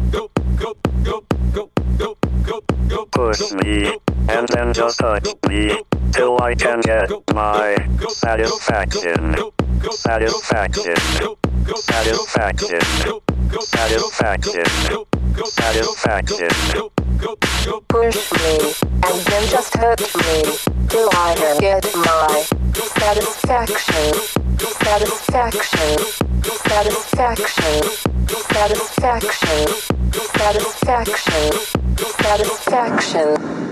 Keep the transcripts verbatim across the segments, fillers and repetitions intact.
Push me, and then just touch me, till I can get my satisfaction. Satisfaction. Satisfaction. Satisfaction. Satisfaction. Push me, and then just hurt me, till I can get my satisfaction. Satisfaction. Satisfaction. Satisfaction. Satisfaction. Satisfaction.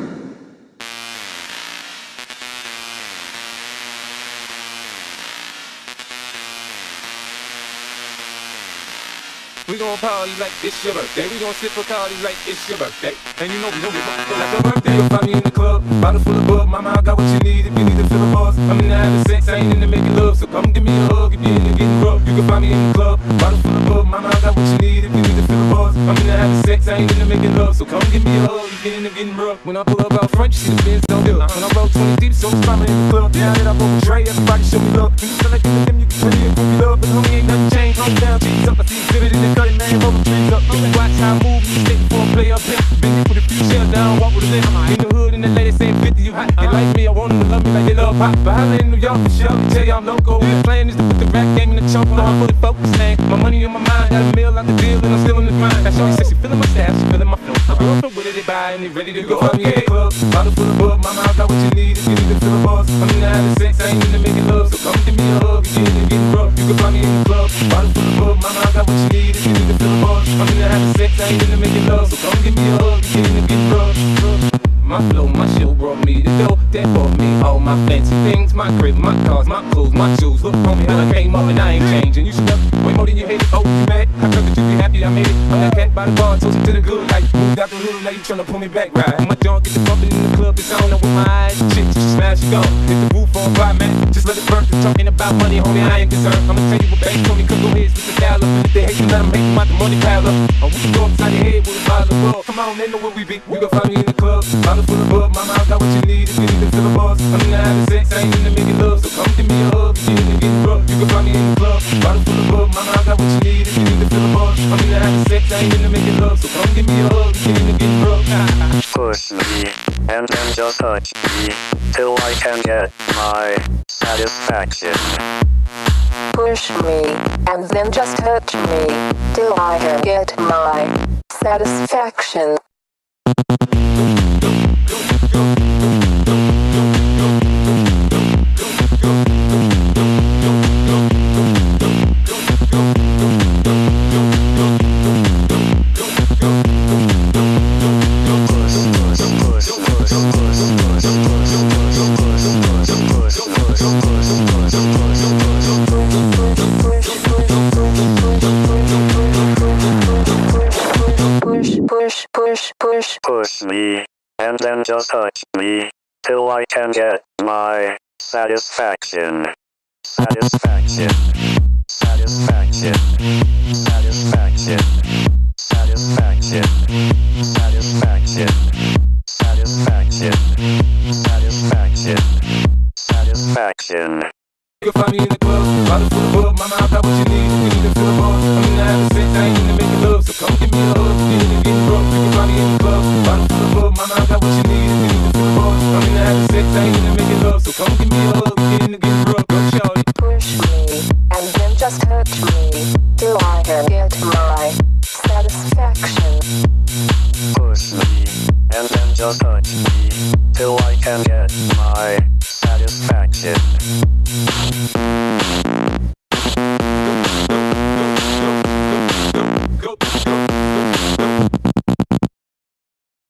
We gon' party like it's your birthday. We gon' sip a Bacardi like it's your birthday. And you know we don't give up till like your birthday. You'll find me in the club, bottle full of bub. Mama, I got what you need if you need to fill a buzz. I'm in the having sex, I ain't in the making love. So come give me a hug if you're in the getting rough. You can find me in the club, bottle full of bub. Mama, I got what you need if you need to fill a buzz. I'm in the having sex, I ain't in the making love. So come give me a hug if you're in the getting rough. When I pull up out front, you see the Benz don't do. When I roll twenty deep, so it's mama in the club. Now that I broke a tray, everybody show me love. When you feel like in the them, you can put it in love. But homie, ain't nothing changed. Homie down, cheese up. I see exhibit in the cutting, man, roll the trees up. You can watch how I move, you stay for a play up here. Been here for the few shells down, walk with a limp. In the hood, and the lady saying fifty, you hot. They like me, I want them to love me like they love pop. But holla in New York, for sure, they tell you I'm loco. The plan is to put the rap game in the chunk, know I'm fully focused, man. My money on my mind, got a meal out the deal, and I'm still in the grind. That shorty says she feeling my staff, she feeling my flow. My girlfriend with it, they buy, and they ready to go. Find me in the club, bottle full of bub. Mama, I got what you need if you need to fill a buzz. I'm in the having sex, I ain't in the making love. So come give me a hug if you're in the getting rough. You can find me in the club, bottle full of bub. Mama, I got what you need if you need to fill a buzz. I'm in the having sex, I ain't in the making love. So come give me a hug if you're in the getting rough. My flow, my show brought me the dough that brought me all my fancy things. My crib, my cars, my clothes, my shoes. Look on me how I came up and I ain't changing. You should know way more than you hate it. Oh, you mad? I heard that you be happy I made it. I'm that cat by the bar, toast to the good life. Moved out the hood, now you tryna pull me back right. My dog get the bumping in the club, it's on up with my eyes. Shit, just smash it go. Hit the roof on fire, man. Just let it burn. Just talking about money, homie, I ain't concerned. I'ma tell you what bank told me, cause go ahead, spit the dial up. And if they hate you, let them hate you, out the money pile up. Oh, we can go upside your head with a bottle of bug. Come on, they know where we be. You gon' find me in the club, bottle full of bug. Mama, I got what you need if you need to fill a buzz. I'm in the having sex, I ain't in the making love. So come give me a hug if you're in the getting rough. You can find me in the club, bottle full of bug. Mama, I got what you need if you need to fill a buzz. I'm in the having sex, I ain't in the making love. So come give me a hug if you're in the getting rough. Push me, and then just touch me, till I can get my satisfaction. Push me, and then just hurt me, till I can get my satisfaction. Push, push, push. Push me, and then just touch me, till I can get my satisfaction. Satisfaction. Satisfaction. Satisfaction. Satisfaction. Satisfaction. Satisfaction. Satisfaction. Satisfaction. You can find me in the club, bottle full of bub. Mama, I got what you need if you need to fill a buzz. I'm in the having sex, I ain't in the making love. So come give me a hug if you're in the getting rough. You can find me in the club, bottle full of bub. Mama, I got what you need if you need to fill a buzz. I'm in the having sex, I ain't in the making love. So come give me a hug if you're in the getting rough. Go shawty. Push me, and then just hurt me, till I can get my satisfaction. Push me, and then just touch me, till I can get my satisfaction.